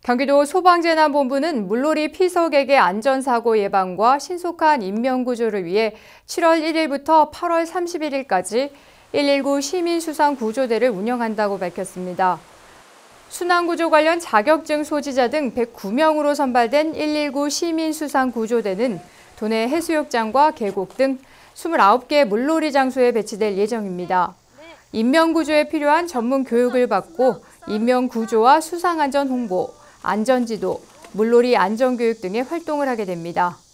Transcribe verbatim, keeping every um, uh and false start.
경기도 소방재난본부는 물놀이 피서객의 안전사고 예방과 신속한 인명구조를 위해 칠월 일일부터 팔월 삼십일일까지 일일구 시민수상구조대를 운영한다고 밝혔습니다. 순환구조 관련 자격증 소지자 등 백구 명으로 선발된 일일구 시민수상구조대는 도내 해수욕장과 계곡 등 이십구 개 물놀이 장소에 배치될 예정입니다. 인명구조에 필요한 전문 교육을 받고 인명구조와 수상안전 홍보, 안전지도, 물놀이 안전교육 등의 활동을 하게 됩니다.